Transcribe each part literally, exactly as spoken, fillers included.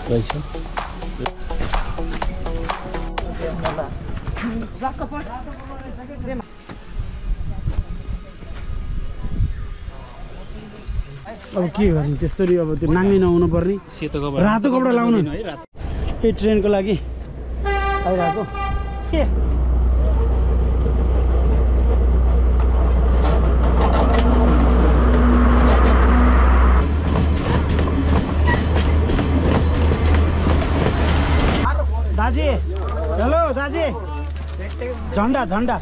रहेछ। अब के गर्ने त्यस्तरी अब त्यो नाङ्गै नहुनु पर्ने सेतो कपडा रातो कपडा लाउनु है। यही ट्रेनको लागि आइरहेको के दाजी। हेलो दाजी, झन्डा झन्डा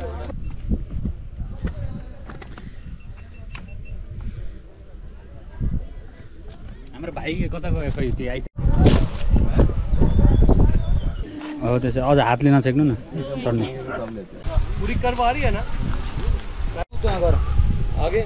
हाम्रो भाइले कता गयो खै त्यो आइ। हो त्यसो अझ हातले नछेक्नु न चढ्ने। पूरी करवा रही है ना तो गर आगे।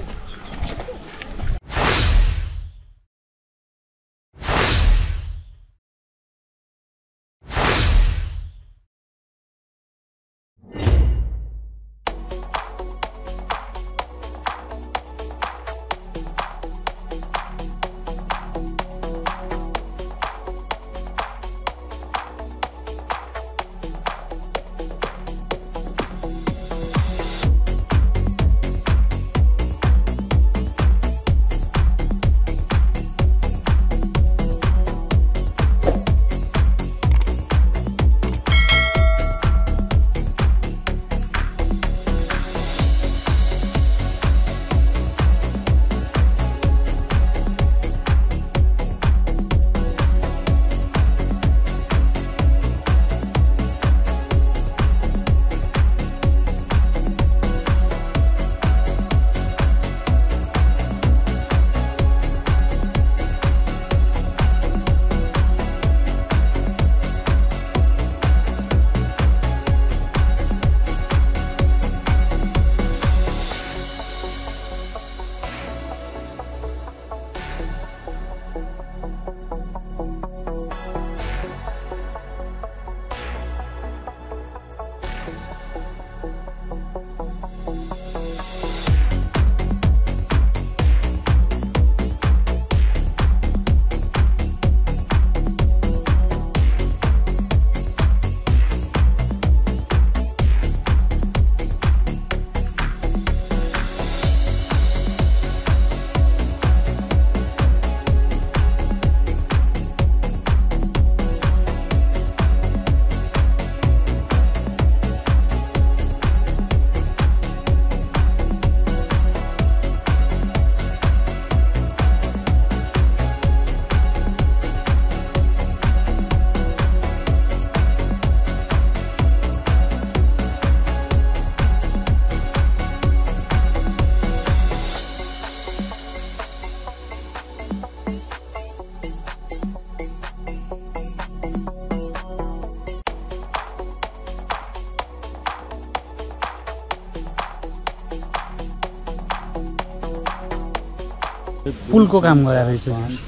पुलको काम गरे रहेछ।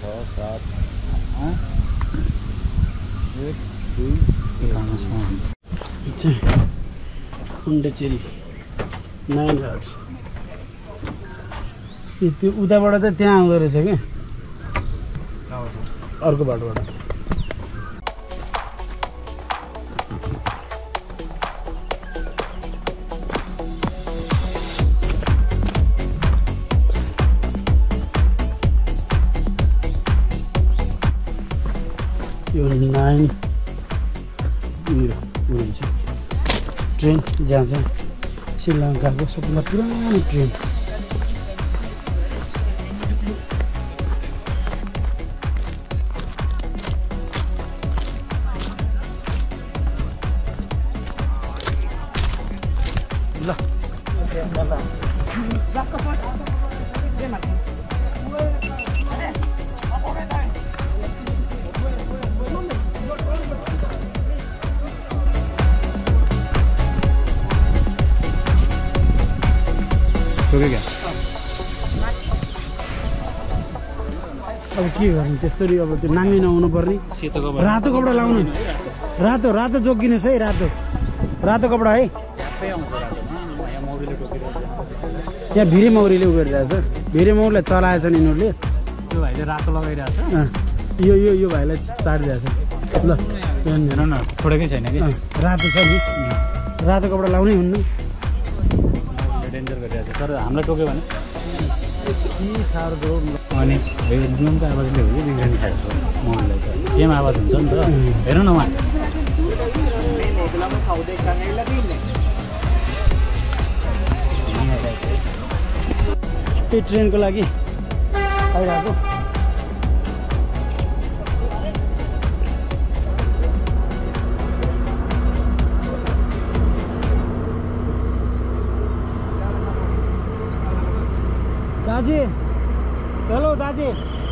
हुन्डेचेरी नाइन हाउस त्यो उताबाट चाहिँ त्यहाँ आउँदो रहेछ क्या अर्को बाटोबाट। यो नाइन हुन्छ ट्रेन जहाँ चाहिँ श्रीलङ्काको सबभन्दा पुरानो ट्रेन। क्या अब के गर्ने त्यस्तरी अब त्यो नाङ्गै नहुनु पर्ने सेतो कपडा रातो कपडा लाउनु। रातो रातो जोगिनुहोस् है रातो रातो कपडा है। यहाँ भिरे मौरीले उगेरिरहेछ भिरे मौरीलाई चलाएछन् यिनीहरूले। त्यो भाइले रातो लगाइरहेछ यो यो यो भाइलाई चाडिरहेछ। ल पेन हेर न छोडेकै छैन कि रातो छ नि रातो कपडा लाउनै हुन्न डेन्जर गरिरहेको छ तर हामीलाई टोक्यो भने के साह्रो दो अनि ड्रोनको आवाजले हो कि बिग्रनी खाएको छ मोबाइललाई त सेम आवाज हुन्छ नि त हेर न उहाँ त्यो ट्रेनको लागि आइरहेको दाजी हेलो दाजी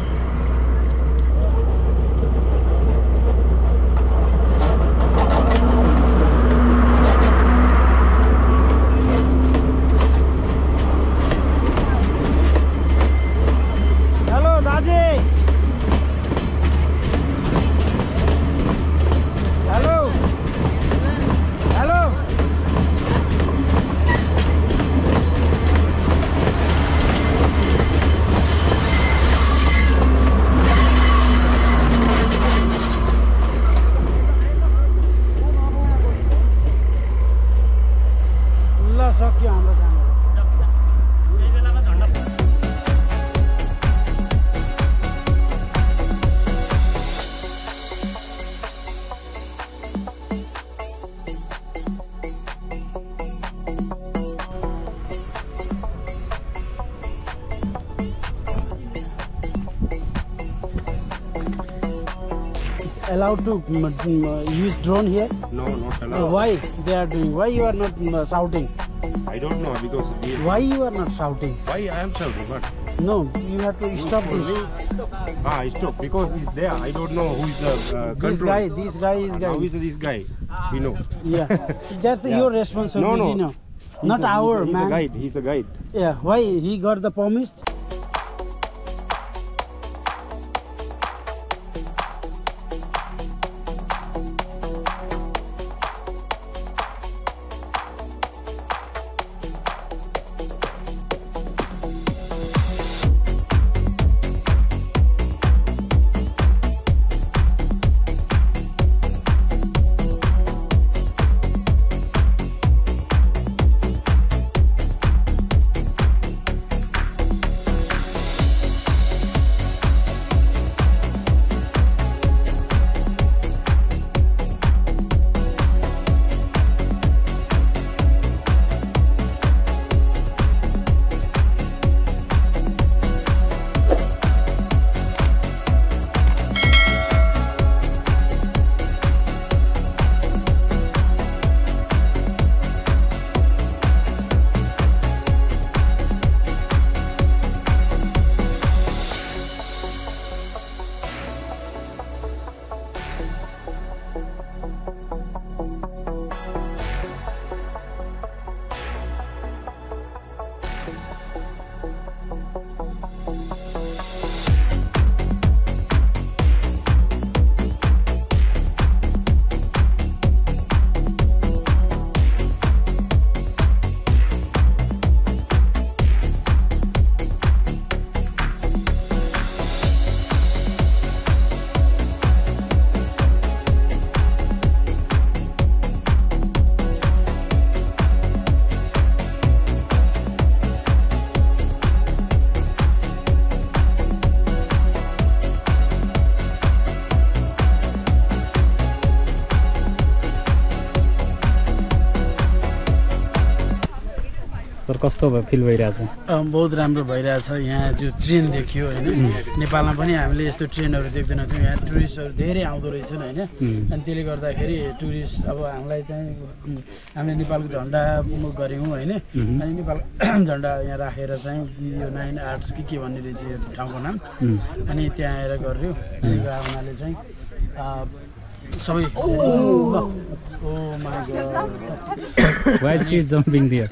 हेलो दाजी हेलो हेलो सक्यो हाम्रो काम allowed to uh, use drone here? No, not Uh, allowed. why they are doing? Why you are not uh, shouting? I don't know because we, Why you are not shouting? why I am shouting, but No, you have to stop this. ah, I stop because he's there. I don't know who is the uh, This control. guy, this guy is Ah, guy. now is this guy? We know. Yeah, that's Yeah. your responsibility. No, no. No, not He's a- our he's a, he's man. a guide. He's a guide. Yeah, why he got the permit? Sir कस्तो भयो feel भइरहेछ बहुत राम्रो भइरहेछ यहाँ जो train देखियो होइन नेपालमा पनि हामीले यस्तो ट्रेनहरू देख्दैनौँ थियौँ यहाँ टुरिस्टहरू धेरै आउँदो रहेछन् होइन अनि त्यसले गर्दाखेरि टुरिस्ट अब हामीलाई चाहिँ हामीले नेपालको झन्डा गऱ्यौँ होइन अनि नेपाल झन्डा यहाँ राखेर चाहिँ यो नाइन आर्ट्स के के भन्ने रहेछ यो ठाउँको नाम अनि त्यहाँ आएर गर्यो अनि गएको हुनाले चाहिँ सबै Oh my God! Why is she jumping there?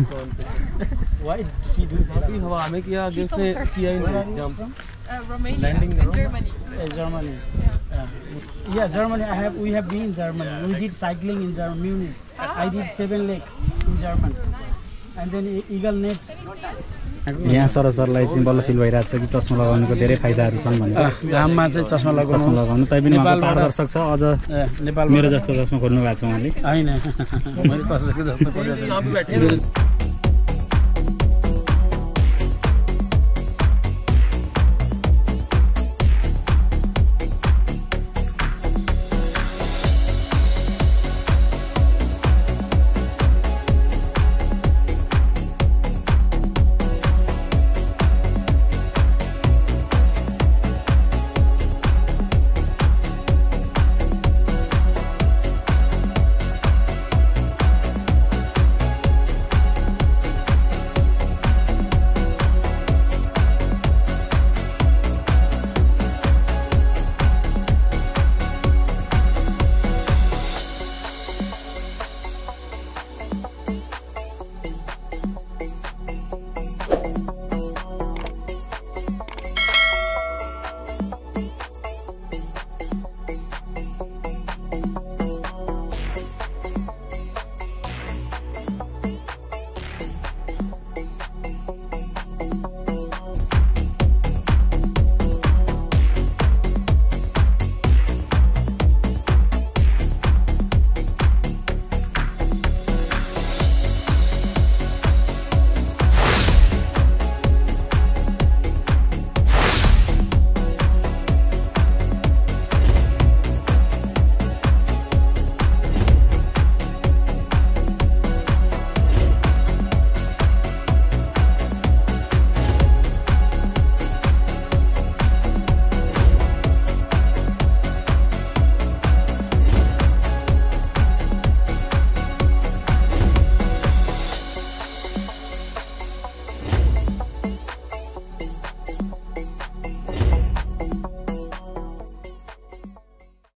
Why did she do that? अभी हवा में किया आगे उसने किया ही नहीं jump. Uh, Romania Landing and Germany. Uh, Germany. Yeah. yeah, Germany. I have. We have been in Germany. We did cycling in Germany. Munich. I did seven leg in Germany, and then e- eagle nets. यहाँ सरसरलाई चाहिँ बल्ल feel भइरहेको छ कि चस्मा लगाउनुको धेरै फाइदाहरू छन् भनेर घाममा चाहिँ चस्मा लगाउनु चस्मा लगाउनु तैपनि उहाँको पारदर्शक छ अझ नेपाल मेरो जस्तो चस्मा खोज्नु भएको छ उहाँले होइन मैले कसैको जस्तो खोजेको छैन